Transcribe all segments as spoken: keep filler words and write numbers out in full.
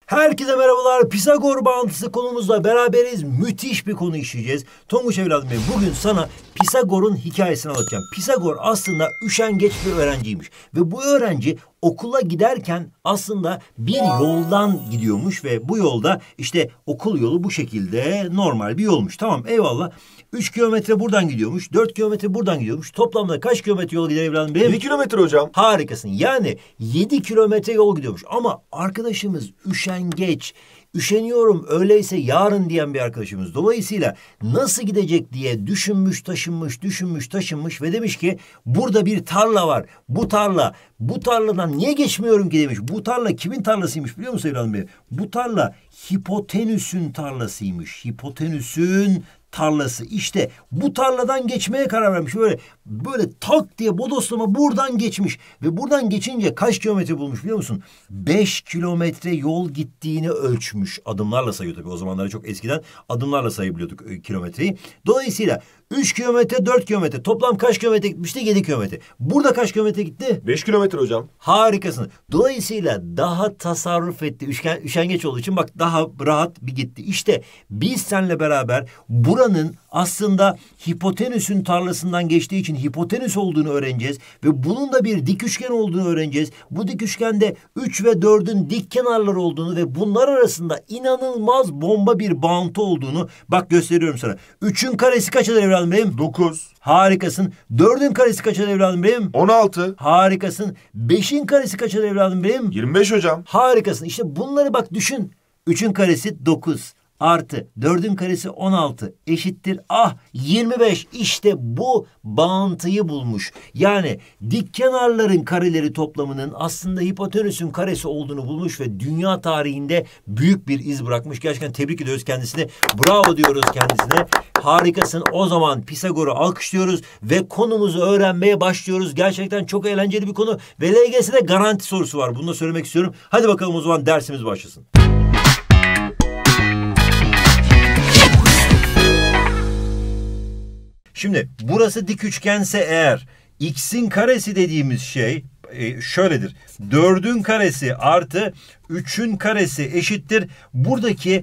Herkese merhabalar. Pisagor bağıntısı konumuzla beraberiz. Müthiş bir konu işleyeceğiz. Tonguç evladım benim, bugün sana Pisagor'un hikayesini anlatacağım. Pisagor aslında üşengeç bir öğrenciymiş. Ve bu öğrenci okula giderken aslında bir yoldan gidiyormuş ve bu yolda işte okul yolu bu şekilde normal bir yolmuş. Tamam, eyvallah. üç kilometre buradan gidiyormuş, dört kilometre buradan gidiyormuş. Toplamda kaç kilometre yol gider evladım benim? yedi kilometre hocam. Harikasın. Yani yedi kilometre yol gidiyormuş. Ama arkadaşımız üşengeç. Üşeniyorum öyleyse yarın diyen bir arkadaşımız. Dolayısıyla nasıl gidecek diye düşünmüş, taşınmış, düşünmüş, taşınmış ve demiş ki burada bir tarla var. Bu tarla, bu tarladan niye geçmiyorum ki demiş. Bu tarla kimin tarlasıymış biliyor musun evladım benim? Bu tarla Hipotenüs'ün tarlasıymış. Hipotenüs'ün tarlası. İşte bu tarladan geçmeye karar vermiş. Böyle böyle tak diye bodoslama buradan geçmiş. Ve buradan geçince kaç kilometre bulmuş biliyor musun? Beş kilometre yol gittiğini ölçmüş. Adımlarla sayıyor tabii. O zamanlar çok eskiden adımlarla sayabiliyorduk e, kilometreyi. Dolayısıyla üç kilometre, dört kilometre. Toplam kaç kilometre gitmişti? yedi kilometre. Burada kaç kilometre gitti? beş kilometre hocam. Harikasın. Dolayısıyla daha tasarruf etti. Üşen, üşengeç olduğu için bak daha rahat bir gitti. İşte biz seninle beraber buranın aslında hipotenüsün tarlasından geçtiği için hipotenüs olduğunu öğreneceğiz. Ve bunun da bir dik üçgen olduğunu öğreneceğiz. Bu dik üçgende üç ve dördün dik kenarları olduğunu ve bunlar arasında inanılmaz bomba bir bağıntı olduğunu bak gösteriyorum sana. üçün karesi kaç eder evladım benim? dokuz. Harikasın. dördün karesi kaç eder evladım benim? on altı. Harikasın. beşin karesi kaç eder evladım benim? yirmi beş hocam. Harikasın. İşte bunları bak düşün. üçün karesi dokuz. Artı dördün karesi on altı eşittir. Ah yirmi beş. İşte bu bağıntıyı bulmuş. Yani dik kenarların kareleri toplamının aslında hipotenüsün karesi olduğunu bulmuş ve dünya tarihinde büyük bir iz bırakmış. Gerçekten tebrik ediyoruz kendisine. Bravo diyoruz kendisine. Harikasın. O zaman Pisagor'u alkışlıyoruz ve konumuzu öğrenmeye başlıyoruz. Gerçekten çok eğlenceli bir konu ve L G S'de garanti sorusu var. Bunu da söylemek istiyorum. Hadi bakalım o zaman dersimiz başlasın. Şimdi burası dik üçgense eğer x'in karesi dediğimiz şey e, şöyledir. dördün karesi artı üçün karesi eşittir. Buradaki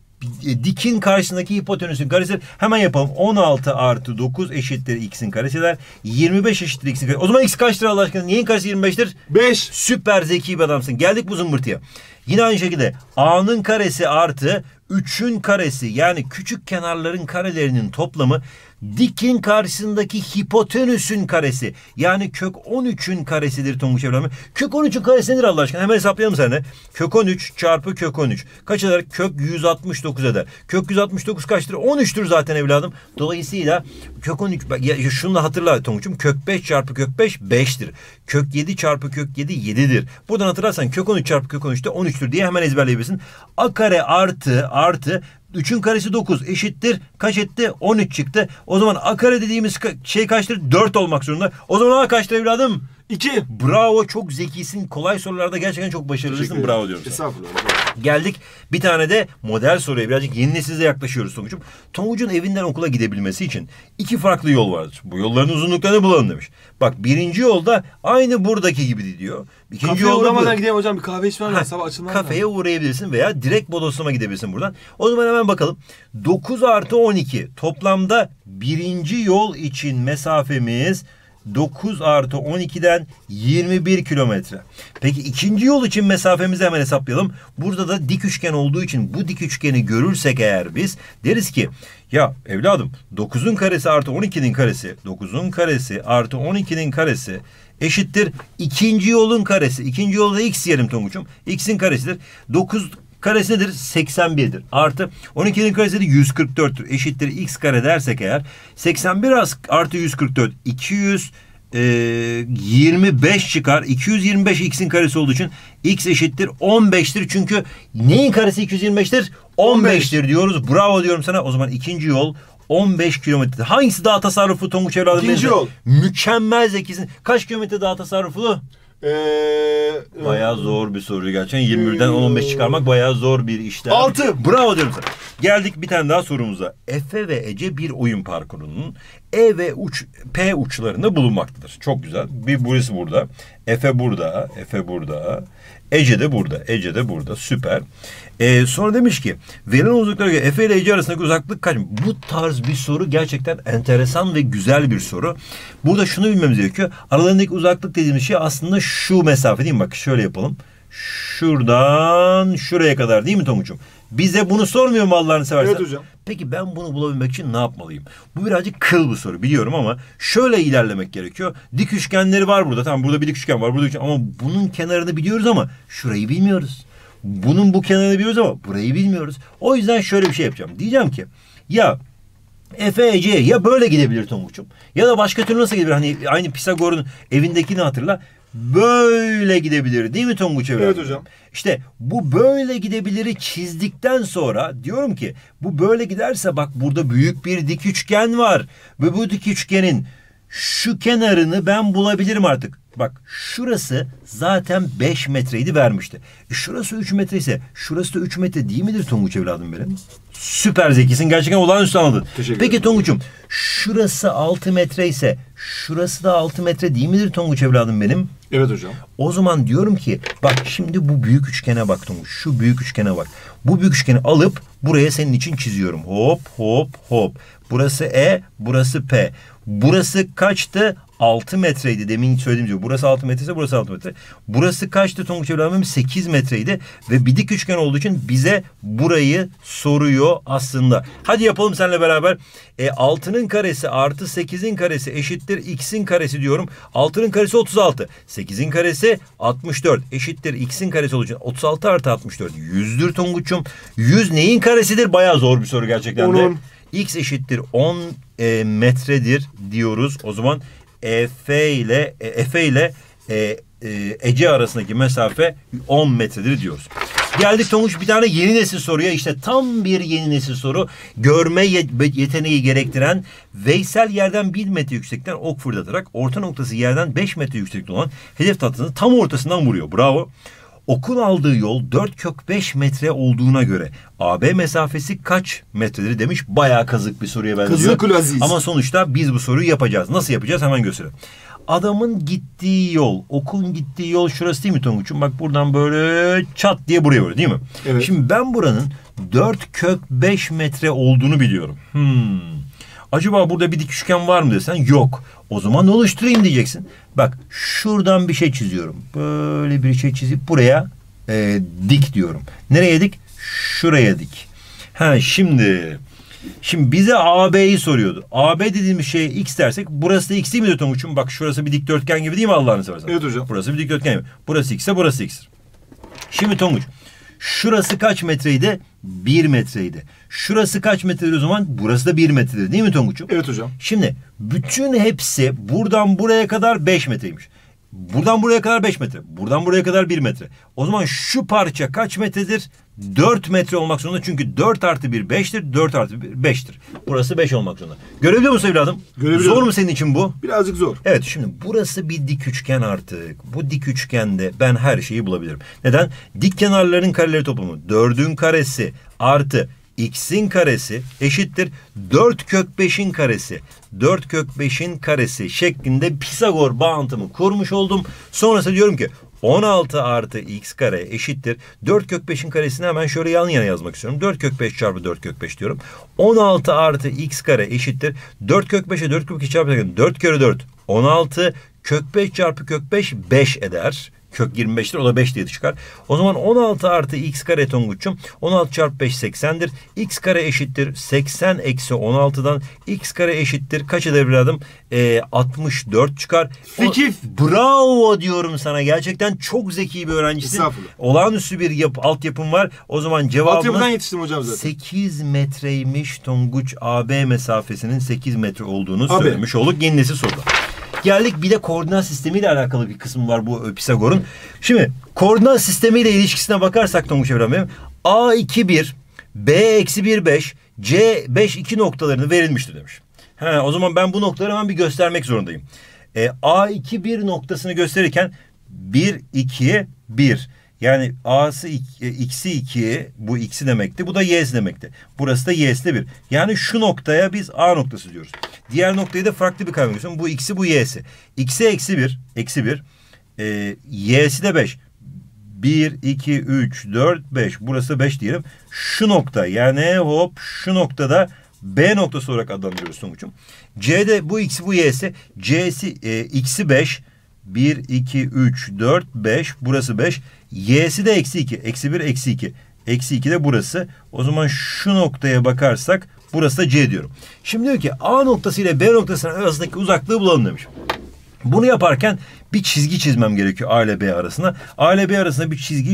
e, dikin karşısındaki hipotenüsün karesi. Hemen yapalım. on altı artı dokuz eşittir x'in karesi der. yirmi beş eşittir x'in karesi. O zaman x kaçtır Allah aşkına? Niye karesi yirmi beştir? beş. Süper zeki bir adamsın. Geldik bu zımbırtıya. Yine aynı şekilde a'nın karesi artı üçün karesi yani küçük kenarların karelerinin toplamı dikin karşısındaki hipotenüsün karesi. Yani kök on üçün karesidir Tonguç evladım. Kök on üçün karesi nedir Allah aşkına? Hemen hesaplayalım seninle. Kök on üç çarpı kök on üç. Kaç eder? Kök yüz altmış dokuz eder. Kök yüz altmış dokuz kaçtır? on üçtür zaten evladım. Dolayısıyla kök on üç, ya şunu da hatırla Tonguç'um. Kök beş çarpı kök beş beştir. Kök yedi çarpı kök yedi yedidir. Buradan hatırlarsan kök on üç çarpı kök on üç de on üçtür diye hemen ezberleyebilirsin. A kare artı artı üçün karesi dokuz eşittir. Kaç etti? on üç çıktı. O zaman a kare dediğimiz şey kaçtır? dört olmak zorunda. O zaman a kaçtır evladım? iki. Bravo, çok zekisin. Kolay sorularda gerçekten çok başarılısın. Bravo diyorum sana. Estağfurullah. Geldik bir tane de model soruya. Birazcık yeni nesilde yaklaşıyoruz Tonguç'um. Tonguç'un evinden okula gidebilmesi için iki farklı yol vardır. Bu yolların uzunluklarını bulalım demiş. Bak birinci yolda aynı buradaki gibi diyor. İkinci Kafeye yolda uğramadan bu... gideyim hocam, bir kahve içmem lazım. Sabah açılmam lazım. Kafeye uğrayabilirsin veya direkt bodoslama gidebilirsin buradan. O zaman hemen bakalım. dokuz artı on iki toplamda birinci yol için mesafemiz dokuz artı on ikiden yirmi bir kilometre. Peki ikinci yol için mesafemizi hemen hesaplayalım. Burada da dik üçgen olduğu için bu dik üçgeni görürsek eğer biz deriz ki ya evladım dokuzun karesi artı on ikinin karesi dokuzun karesi artı on ikinin karesi eşittir ikinci yolun karesi. İkinci yolda x diyelim Tonguç'um. X'in karesidir. dokuz karesi nedir? seksen birdir. Artı on ikinin karesi de yüz kırk dörttür. Eşittir x kare dersek eğer seksen bir artı yüz kırk dört iki yüz yirmi beş çıkar. iki yüz yirmi beş x'in karesi olduğu için x eşittir on beştir. Çünkü neyin karesi iki yüz yirmi beştir? on beştir diyoruz. Bravo diyorum sana. O zaman ikinci yol on beş kilometre. Hangisi daha tasarruflu Tonguç evladım? İkinci yol. Mükemmel zekisin. Kaç kilometre daha tasarruflu? Ee, bayağı zor bir soru gerçekten. yirmi birden on beş çıkarmak bayağı zor bir işlem. altı. Bravo diyorum sana. Geldik bir tane daha sorumuza. Efe ve Ece bir oyun parkurunun E ve uç, P uçlarında bulunmaktadır. Çok güzel. Bir burası burada. Efe burada. Efe burada. Ece de burada. Ece de burada. Süper. Ee, sonra demiş ki verilen uzaklıklara göre Efe ile Ece arasındaki uzaklık kaç? Bu tarz bir soru gerçekten enteresan ve güzel bir soru. Burada şunu bilmemiz gerekiyor. Aralarındaki uzaklık dediğimiz şey aslında şu mesafe değil mi? Bak şöyle yapalım. Şuradan şuraya kadar değil mi Tonguç'um? Bize bunu sormuyor mu Allah'ını seversen? Evet hocam. Peki ben bunu bulabilmek için ne yapmalıyım? Bu birazcık kıl bir soru biliyorum ama şöyle ilerlemek gerekiyor. Dik üçgenleri var burada. Tamam burada bir dik üçgen var. Burada üçgen. Ama bunun kenarını biliyoruz ama şurayı bilmiyoruz. Bunun bu kenarını biliyoruz ama burayı bilmiyoruz. O yüzden şöyle bir şey yapacağım. Diyeceğim ki ya Efe Ece'ye ya böyle gidebilir Tonguç'um ya da başka türlü nasıl gidebilir? Hani aynı Pisagor'un evindekini hatırla. Böyle gidebilir değil mi Tonguç evladım? Evet hocam. İşte bu böyle gidebiliri çizdikten sonra diyorum ki bu böyle giderse bak burada büyük bir dik üçgen var. Ve bu dik üçgenin şu kenarını ben bulabilirim artık. Bak şurası zaten beş metreydi vermişti. E şurası üç metre ise şurası da üç metre değil midir Tonguç evladım benim? Süper zekisin. Gerçekten olağanüstü anladın. Peki Tonguç'um şurası altı metre ise şurası da altı metre değil midir Tonguç evladım benim? Evet hocam. O zaman diyorum ki bak şimdi bu büyük üçgene bak Tonguç. Şu büyük üçgene bak. Bu büyük üçgeni alıp buraya senin için çiziyorum. Hop hop hop. Burası E, burası P. Burası kaçtı? altı metreydi demin söylediğim gibi. Burası altı metre ise burası altı metre. Burası kaçtı Tonguç evladım? sekiz metreydi. Ve bir dik üçgen olduğu için bize burayı soruyor aslında. Hadi yapalım seninle beraber. E, altının karesi artı sekizin karesi eşittir x'in karesi diyorum. altının karesi otuz altı. sekizin karesi altmış dört. Eşittir x'in karesi olduğu için otuz altı artı altmış dört. yüzdür Tonguç'um. yüz neyin karesidir? Bayağı zor bir soru gerçekten de. onun. X eşittir on e, metredir diyoruz. O zaman Efe ile e, Efe ile e, e, Ece arasındaki mesafe on metredir diyoruz. Geldik Tonguç bir tane yeni nesil soruya. İşte tam bir yeni nesil soru. Görme yeteneği gerektiren Veysel yerden bir metre yüksekten ok fırlatarak orta noktası yerden beş metre yüksekte olan hedef tahtasının tam ortasından vuruyor. Bravo. Okun aldığı yol dört kök beş metre olduğuna göre A B mesafesi kaç metredir demiş. Bayağı kazık bir soruya benziyor. Kazıkül Aziz. Ama sonuçta biz bu soruyu yapacağız. Nasıl yapacağız hemen gösterelim. Adamın gittiği yol, okun gittiği yol şurası değil mi Tonguç'um? Bak buradan böyle çat diye buraya vuruyor değil mi? Evet. Şimdi ben buranın dört kök beş metre olduğunu biliyorum. Hmm. Acaba burada bir dik üçgen var mı desen yok. O zaman ne oluşturayım diyeceksin. Bak şuradan bir şey çiziyorum. Böyle bir şey çizip buraya e, dik diyorum. Nereye dik? Şuraya dik. Ha şimdi şimdi bize A B'yi soruyordu. A B dediğimiz şeye x dersek burası da x değil mi Tonguç'um? Bak şurası bir dikdörtgen gibi değil mi Allah'ını seversen? Evet hocam. Burası bir dikdörtgen gibi. Burası x ise burası x'tir. Şimdi Tonguç şurası kaç metreydi? bir metreydi. Şurası kaç metredir o zaman? Burası da bir metredir değil mi Tonguç'um? Evet hocam. Şimdi bütün hepsi buradan buraya kadar beş metreymiş. Buradan buraya kadar beş metre. Buradan buraya kadar bir metre. O zaman şu parça kaç metredir? dört metre olmak zorunda. Çünkü dört artı bir beştir. dört artı bir beştir. Burası beş olmak zorunda. Görebiliyor musun evladım? Görebiliyorum. Zor mu senin için bu? Birazcık zor. Evet şimdi burası bir dik üçgen artık. Bu dik üçgende ben her şeyi bulabilirim. Neden? Dik kenarların kareleri toplamı dördün karesi artı x'in karesi eşittir dört kök beşin karesi. dört kök beşin karesi şeklinde Pisagor bağıntımı kurmuş oldum. Sonrasında diyorum ki on altı artı x kare eşittir. dört kök beşin karesini hemen şöyle yan yana yazmak istiyorum. dört kök beş çarpı dört kök beş diyorum. on altı artı x kare eşittir. dört kök beşe dört kök beş çarpı dört kere dört on altı. Kök beş çarpı kök beş beş eder. Kök yirmi beştir. O da beş diye çıkar. O zaman on altı artı x kare Tonguç'um. on altı çarpı beş seksendir. X kare eşittir. seksen eksi on altıdan x kare eşittir. Kaç eder evladım? Ee, altmış dört çıkar. Fikif. Bravo diyorum sana. Gerçekten çok zeki bir öğrencisin. Estağfurullah. Olağanüstü bir yap, altyapın var. O zaman cevabımız Altyapıdan yetiştim hocam zaten. sekiz metreymiş Tonguç. A B mesafesinin sekiz metre olduğunu Abi. söylemiş olduk. Yeni nesil soruda. Geldik bir de koordinat sistemiyle alakalı bir kısım var bu Pisagor'un. Şimdi koordinat sistemiyle ilişkisine bakarsak Tonguç Evren benim. A iki bir, B eksi bir beş, C beş iki noktalarını verilmiştir demiş. He, o zaman ben bu noktaları hemen bir göstermek zorundayım. E, A iki bir noktasını gösterirken bir iki bir. Yani A'sı x'i iki, bu x'i demekti. Bu da y'si demekti. Burası da y'si de bir. Yani şu noktaya biz A noktası diyoruz. Diğer noktayı da farklı bir kavram gösteriyorum. Bu x'i bu y'si. X'e eksi bir. Eksi bir. E, y'si de beş. bir, iki, üç, dört, beş. Burası beş diyelim. Şu nokta yani hop şu noktada B noktası olarak adlandırıyoruz Tonguç'um. C'de bu x'i bu y'si. C'si e, x'i beş. bir, iki, üç, dört, beş. Burası beş. Y'si de eksi iki. Eksi bir, eksi iki. Eksi iki de burası. O zaman şu noktaya bakarsak burası da C diyorum. Şimdi diyor ki A noktası ile B noktasının arasındaki uzaklığı bulalım demiş. Bunu yaparken bir çizgi çizmem gerekiyor A ile B arasına. A ile B arasında bir çizgiyi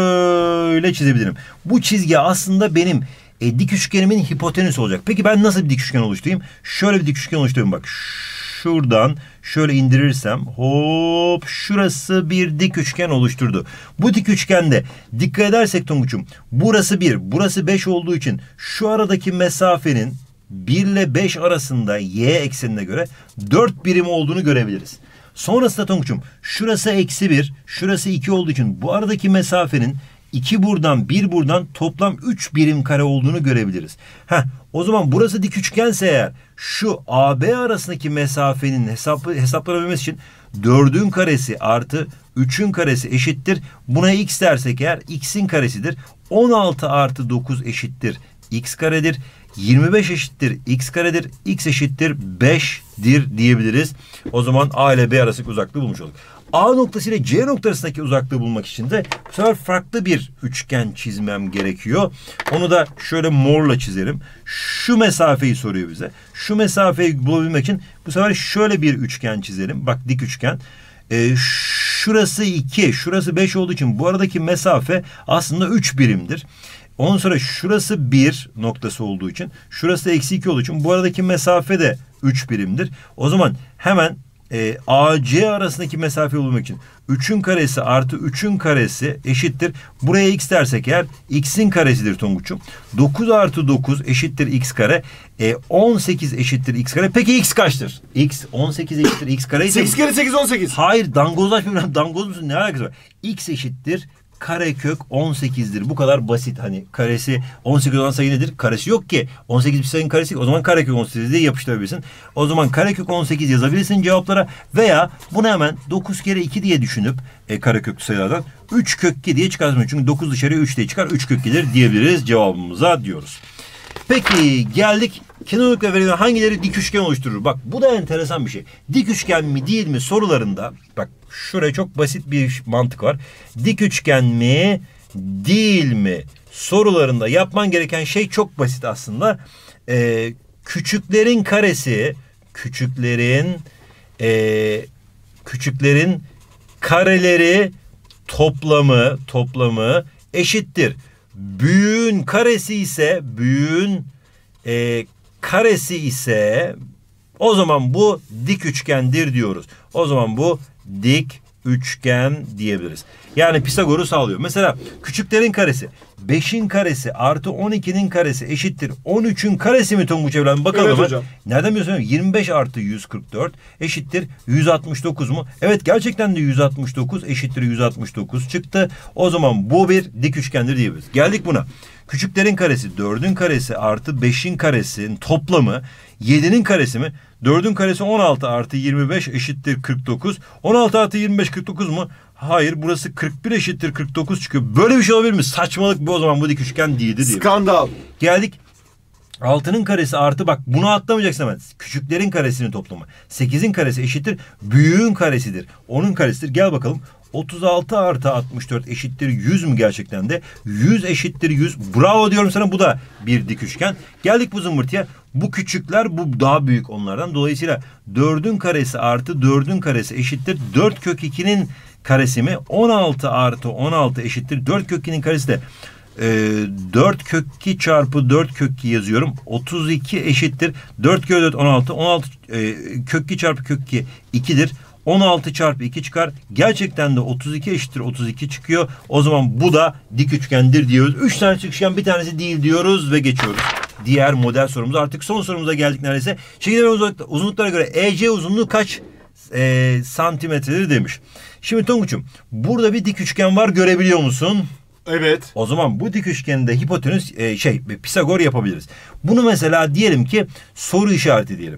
şöyle çizebilirim. Bu çizgi aslında benim e, dik üçgenimin hipotenüsü olacak. Peki ben nasıl bir dik üçgen oluşturayım? Şöyle bir dik üçgen oluşturayım bak. Şuradan şöyle indirirsem hop şurası bir dik üçgen oluşturdu. Bu dik üçgende dikkat edersek Tonguç'um burası bir, burası beş olduğu için şu aradaki mesafenin bir ile beş arasında y eksenine göre dört birim olduğunu görebiliriz. Sonrasında Tonguç'um şurası eksi bir, şurası iki olduğu için bu aradaki mesafenin iki buradan bir buradan toplam üç birim kare olduğunu görebiliriz. Heh, o zaman burası dik üçgense eğer şu A B arasındaki mesafenin hesaplı, hesaplanabilmesi için dördün karesi artı üçün karesi eşittir. Buna x dersek eğer x'in karesidir. on altı artı dokuz eşittir x karedir. yirmi beş eşittir x karedir. X eşittir beş'dir diyebiliriz. O zaman A ile B arasındaki uzaklığı bulmuş olduk. A noktası ile C noktası arasındaki uzaklığı bulmak için de bu sefer farklı bir üçgen çizmem gerekiyor. Onu da şöyle morla çizelim. Şu mesafeyi soruyor bize. Şu mesafeyi bulabilmek için bu sefer şöyle bir üçgen çizelim. Bak dik üçgen. Ee, şurası iki, şurası beş olduğu için bu aradaki mesafe aslında üç birimdir. Ondan sonra şurası bir noktası olduğu için, şurası da eksi iki olduğu için bu aradaki mesafe de üç birimdir. O zaman hemen e, A C arasındaki mesafeyi bulmak için üçün karesi artı üçün karesi eşittir. Buraya x dersek eğer x'in karesidir Tonguç'um. dokuz artı dokuz eşittir x kare. E, on sekiz eşittir x kare. Peki x kaçtır? X on sekiz eşittir x kare. sekiz kere sekiz on sekiz. Hayır, dangozlaşmıyorum. Dangoz musun? Ne alakası var? X eşittir karekök on sekiz'dir. Bu kadar basit. Hani karesi on sekiz olan sayı nedir? Karesi yok ki. on sekiz bir sayının karesi. O zaman karekök on sekiz diye yapıştırabilirsin. O zaman karekök on sekiz yazabilirsin cevaplara. Veya bunu hemen dokuz kere iki diye düşünüp e, kareköklü sayılardan üç kök iki diye çıkartmıyor. Çünkü dokuz dışarıya üç diye çıkar. üç kök iki'dir diyebiliriz cevabımıza diyoruz. Peki geldik kenarlıkla verilen hangileri dik üçgen oluşturur? Bak bu da enteresan bir şey. Dik üçgen mi değil mi sorularında bak şuraya çok basit bir mantık var. Dik üçgen mi değil mi sorularında yapman gereken şey çok basit aslında. Ee, küçüklerin karesi küçüklerin e, küçüklerin kareleri toplamı toplamı eşittir. Büyüğün karesi ise büyüğün e, karesi ise o zaman bu dik üçgendir diyoruz. O zaman bu dik üçgen diyebiliriz. Yani Pisagor'u sağlıyor. Mesela küçüklerin karesi beş'in karesi artı on iki'nin karesi eşittir on üç'ün karesi mi Tonguç evladım? Bakalım. Evet hocam. Nereden biliyorsun? yirmi beş artı yüz kırk dört eşittir yüz altmış dokuz mu? Evet, gerçekten de yüz altmış dokuz eşittir yüz altmış dokuz çıktı. O zaman bu bir dik üçgendir diyebiliriz. Geldik buna. Küçüklerin karesi dörd'ün karesi artı beş'in karesinin toplamı yedi'nin karesi mi? dörd'ün karesi on altı artı yirmi beş eşittir kırk dokuz. on altı artı yirmi beş kırk dokuz mu? Hayır, burası kırk bir eşittir kırk dokuz çıkıyor. Böyle bir şey olabilir mi? Saçmalık bu, o zaman bu dik üçgen değildi diye. Skandal. Geldik. altının karesi artı bak bunu atlamayacaksın hemen. Küçüklerin karesinin toplamı. sekiz'in karesi eşittir büyüğün karesidir. O'nun karesidir. Gel bakalım. otuz altı artı altmış dört eşittir yüz mü gerçekten de? yüz eşittir yüz. Bravo diyorum sana, bu da bir dik üçgen. Geldik bu zımbırtıya. Bu küçükler, bu daha büyük onlardan. Dolayısıyla dörd'ün karesi artı dörd'ün karesi eşittir dört kök iki'nin karesi mi? on altı artı on altı eşittir dört kök iki'nin karesi de e, dört kök iki çarpı dört kök iki yazıyorum. otuz iki eşittir dört kök dört on altı. on altı e, kök iki çarpı kök iki iki'dir. on altı çarpı iki çıkar. Gerçekten de otuz iki eşittir otuz iki çıkıyor. O zaman bu da dik üçgendir diyoruz. üç tane üçgen, bir tanesi değil diyoruz ve geçiyoruz. Diğer model sorumuza, artık son sorumuza geldik neredeyse. Şekillerin uzunluklara göre E C uzunluğu kaç e, santimetredir demiş. Şimdi Tonguç'um burada bir dik üçgen var, görebiliyor musun? Evet. O zaman bu dik üçgeninde hipotenüs e, şey Pisagor yapabiliriz. Bunu mesela diyelim ki soru işareti diyelim.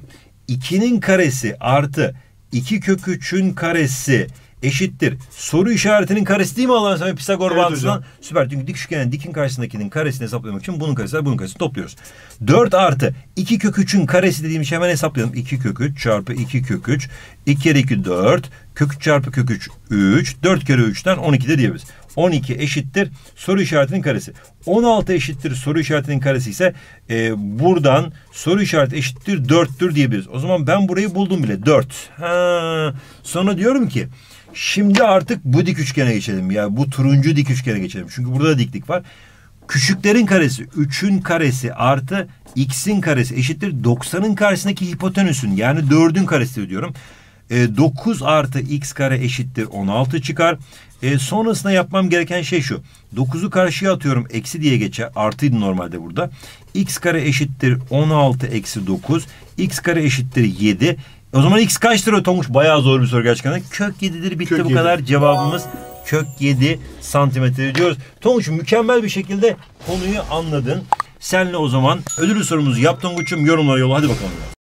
ikinin karesi artı iki kök üçün karesi eşittir. Soru işaretinin karesi değil mi Allah'ın sana Pisagor Evet bağıntısından? hocam. Süper. Çünkü dik üçgenin dikin karşısındakinin karesini hesaplamak için bunun karesi bunun karesini topluyoruz. dört artı iki kök üçün karesi dediğim şey hemen hesaplayalım. iki kök üç çarpı iki kök üç. iki kere iki dört. Kök üç çarpı kök üç üç. dört kere üçten on iki de diyebiliriz. on iki eşittir soru işaretinin karesi. on altı eşittir soru işaretinin karesi ise e, buradan soru işareti eşittir dörttür diyebiliriz. O zaman ben burayı buldum bile. dört. Ha. Sonra diyorum ki şimdi artık bu dik üçgene geçelim. Ya bu turuncu dik üçgene geçelim. Çünkü burada da diklik var. Küçüklerin karesi üçün karesi artı x'in karesi eşittir doksanın karşısındaki hipotenüsün yani dördün karesi diyorum. E, dokuz artı x kare eşittir on altı çıkar. E, sonrasında yapmam gereken şey şu. dokuzu karşıya atıyorum. Eksi diye geçer. Artıydı normalde burada. X kare eşittir on altı eksi dokuz. X kare eşittir yedi. O zaman x kaçtır Tonguç? Bayağı zor bir soru gerçekten. Kök yedidir. Bitti Kök bu yedi. kadar. Cevabımız kök yedi santimetre diyoruz. Tonguç mükemmel bir şekilde konuyu anladın. Senle o zaman ödül sorumuzu yap Tonguç'um. Yorumlara yolla. Hadi bakalım.